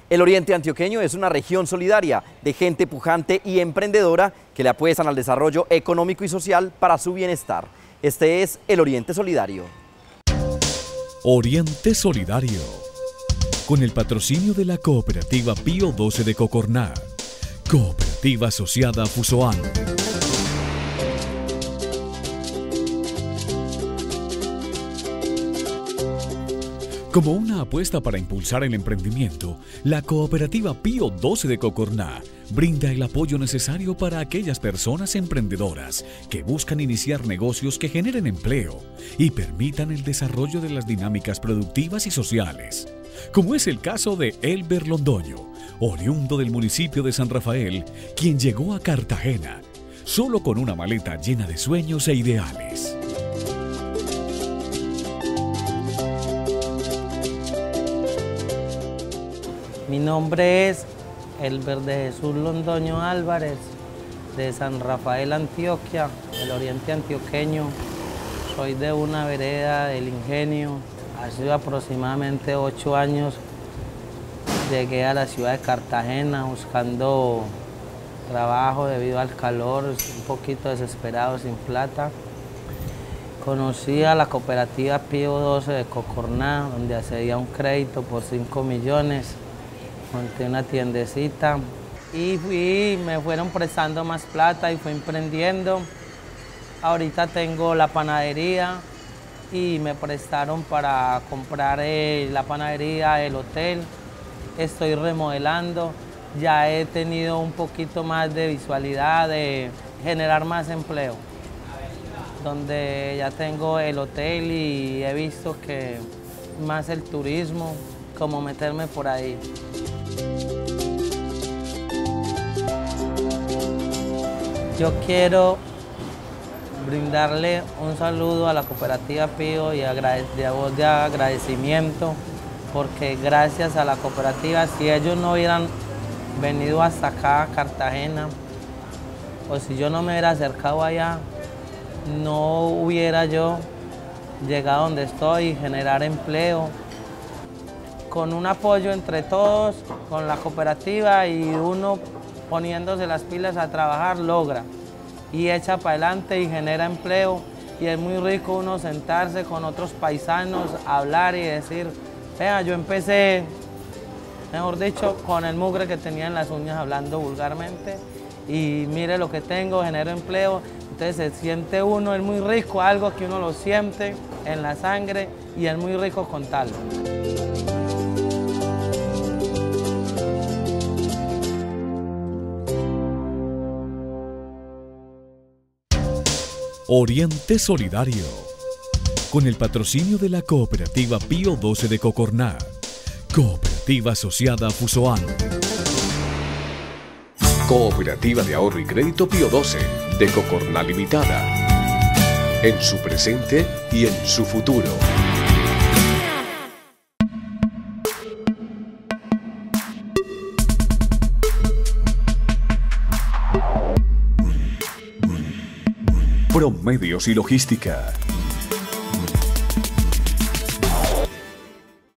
El Oriente Antioqueño es una región solidaria de gente pujante y emprendedora que le apuestan al desarrollo económico y social para su bienestar. Este es el Oriente Solidario. Oriente Solidario, con el patrocinio de la Cooperativa Pío XII de Cocorná, Cooperativa Asociada a Fusoán. Como una apuesta para impulsar el emprendimiento, la Cooperativa Pío XII de Cocorná brinda el apoyo necesario para aquellas personas emprendedoras que buscan iniciar negocios que generen empleo y permitan el desarrollo de las dinámicas productivas y sociales, como es el caso de Elber Londoño, oriundo del municipio de San Rafael, quien llegó a Cartagena solo con una maleta llena de sueños e ideales. Mi nombre es Elber de Jesús Londoño Álvarez, de San Rafael, Antioquia, el Oriente Antioqueño. Soy de una vereda del Ingenio. Hace aproximadamente 8 años llegué a la ciudad de Cartagena buscando trabajo debido al calor, un poquito desesperado, sin plata. Conocí a la Cooperativa Pío XII de Cocorná, donde accedía a un crédito por 5 millones. Monté una tiendecita y me fueron prestando más plata y fui emprendiendo. Ahorita tengo la panadería y me prestaron para comprar la panadería, el hotel. Estoy remodelando, ya he tenido un poquito más de visualidad de generar más empleo, donde ya tengo el hotel y he visto que más el turismo, como meterme por ahí. Yo quiero brindarle un saludo a la Cooperativa Pío y de voz de agradecimiento, porque gracias a la cooperativa, si ellos no hubieran venido hasta acá a Cartagena, o si yo no me hubiera acercado allá, no hubiera yo llegado donde estoy y generar empleo. Con un apoyo entre todos, con la cooperativa y uno poniéndose las pilas a trabajar, logra y echa para adelante y genera empleo. Y es muy rico uno sentarse con otros paisanos, hablar y decir, vea, yo empecé, mejor dicho, con el mugre que tenía en las uñas, hablando vulgarmente, y mire lo que tengo, genero empleo. Entonces se siente uno, es muy rico, algo que uno lo siente en la sangre y es muy rico contarlo. Oriente Solidario, con el patrocinio de la Cooperativa Pío XII de Cocorná, Cooperativa Asociada a Fusoán. Cooperativa de Ahorro y Crédito Pío XII de Cocorná Limitada, en su presente y en su futuro. Promedios y Logística.